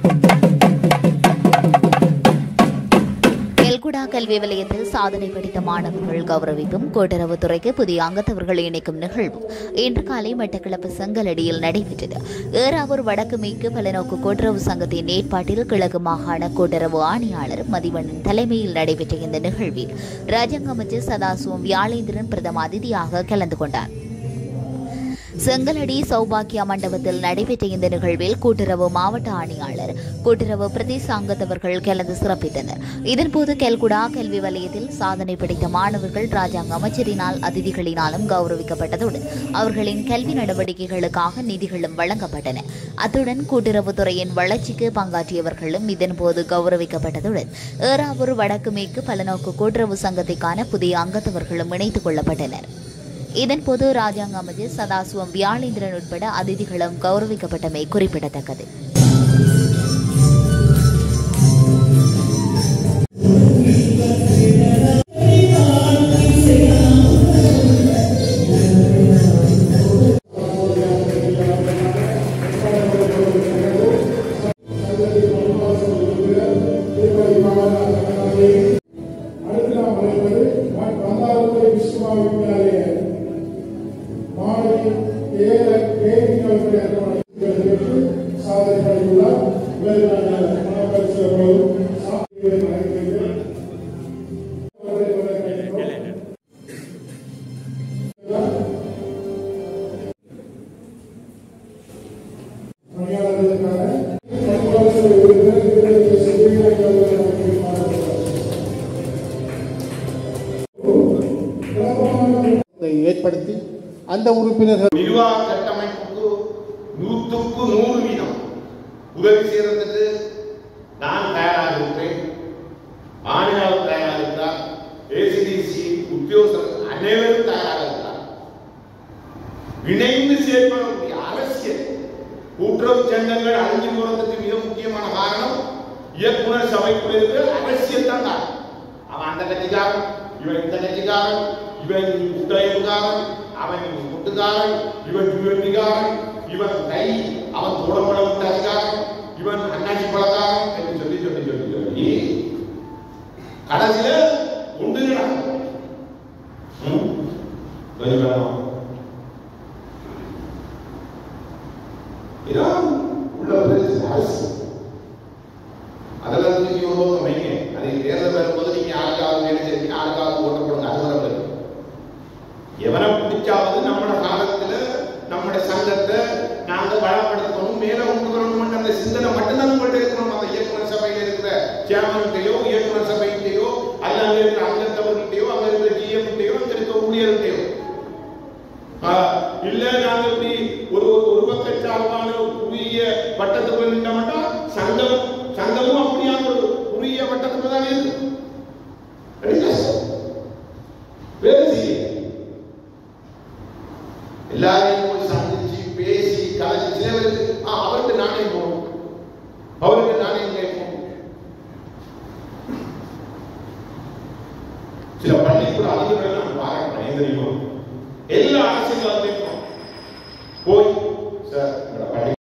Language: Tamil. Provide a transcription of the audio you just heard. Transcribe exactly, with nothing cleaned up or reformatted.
கெல்குடா கல்வி வலயத்தில் சாதனை படித்த மாணவர்கள் கௌரவிப்பும் கூட்டுறவுத்துறைக்கு புதிய அங்கத்தவர்களை இணைக்கும் நிகழ்வு இன்று காலை மட்டக்களப்பு செங்கலடியில் நடைபெற்றது. ஏறாவூர் வடக்கு மேற்கு பலநோக்கு கூட்டுறவு சங்கத்தின் ஏற்பாட்டில் கிழக்கு மாகாண கூட்டுறவு ஆணையாளர் மதிவண்ணன் தலைமையில் நடைபெற்ற இந்த நிகழ்வில் ராஜாங்க அமைச்சர் சதாசிவம் வியாழேந்திரன் பிரதம அதிதியாக கலந்து கொண்டார். செங்கலடி சௌபாக்கியா மண்டபத்தில் நடைபெற்ற இந்த நிகழ்வில் கூட்டுறவு மாவட்ட ஆணையாளர் கூட்டுறவு பிரதேச அங்கத்தவர்கள் கலந்து சிறப்பித்தனர். இதன்போது கெல்குடா கல்வி வலயத்தில் சாதனை படைத்த மாணவர்கள் ராஜாங்க அமைச்சரினால் அதிதிகளினாலும் கௌரவிக்கப்பட்டதோடு அவர்களின் கல்வி நடவடிக்கைகளுக்காக நிதிகளும் வழங்கப்பட்டன. அத்துடன் கூட்டுறவுத்துறையின் வளர்ச்சிக்கு பங்காற்றியவர்களும் இதன்போது கௌரவிக்கப்பட்டதுடன் ஏறாவூர் வடக்கு மேற்கு பலநோக்கு கூட்டுறவு சங்கத்திற்கான புதிய அங்கத்தவர்களும் இணைத்துக் கொள்ளப்பட்டனர். இதன்போது ராஜாங்க அமைச்சர் சதாசிவம் வியாழேந்திரன் உட்பட அதிதிகளும் கௌரவிக்கப்பட்டமை குறிப்பிடத்தக்கது. ஏற்படுத்தி அந்த உறுப்பினர்கள் நிர்வாக கட்டமைப்புக்கு நூற்றுக்கு நூறு வீதம் உதவி செய்வதற்கு நான் தயாராக இருக்கிறேன். ஆணையாளர் தயாராக இருக்கிறார். ஏசிடிசி உத்தியோகஸ்தர்கள் அனைவரும் தயாராக இருக்கிறார். இணைந்து செயல்படக்கூடிய அரசியல் கூட்டுறவு சங்கங்கள் அழிஞ்சு போறதுக்கு மிக முக்கியமான காரணம் இயக்குனர் சபைக்குள்ள இருக்கிற அரசியல் தான் காரணம். அவன் அந்த கட்சிக்காரன், இவன் இந்த கட்சிக்காரன், இவன் குட்டையன்காரன், அவன் முட்டுக்காரன், இவன் யுவன்காரன், இவன் கை அவன் தோடப்பட விட்டாக்காரன், இவன் அண்ணாச்சி பழக்காரன் என்று சொல்லி சொல்லி சொல்லி சொல்லி கடைசியில உண்டு உள்ள அரசு அதெல்லாம் நீங்க ஒன்றும் வைங்க. அதை தேர்தல் வரும்போது நீங்க யாருக்காவது வேலை செய்வீங்க, யாருக்காவது ஓட்டப்படுங்க. அது வரல. எவனை பிடிச்சாவது நம்மளோட காலத்துல நம்முடைய சங்கத்தை நாங்க பலப்படுத்தணும், மேல உண்டுகிறோம் அந்த சிந்தனை மட்டும்தான் உங்கள்கிட்ட இருக்கணும். அந்த இயக்குனர் சபையில இருக்கிற சேர்மன்கிட்டையோ இயக்குனர் சபைகிட்டையோ அல்ல அங்க இருக்கிற அங்கத்தவர்கிட்டையோ அங்க இருக்கிற ஜிஎம்கிட்டையோ அங்க இருக்கிற ஊழியர்கிட்டையோ இல்ல நாங்க இப்படி ஒரு ஒரு பக்க சார்பான குறுகிய வட்டத்துக்குள்ள நின்ற மாட்டோம். சங்கம் சங்கமும் அப்படியான ஒரு குறுகிய வட்டத்துக்குள்ள தான் இருக்கு. வேலை செய்ய எல்லாரையும் போய் சந்திச்சு பேசி கலைச்சு சிலவருக்கு அவருக்கு நானே போகணும், அவருக்கு நானே கேட்போம். சில பள்ளிக்கூட அதிபர்கள் நான் பாராட்டுறேன். தெரியுமா எல்லா அரசியல்வாதிகளும்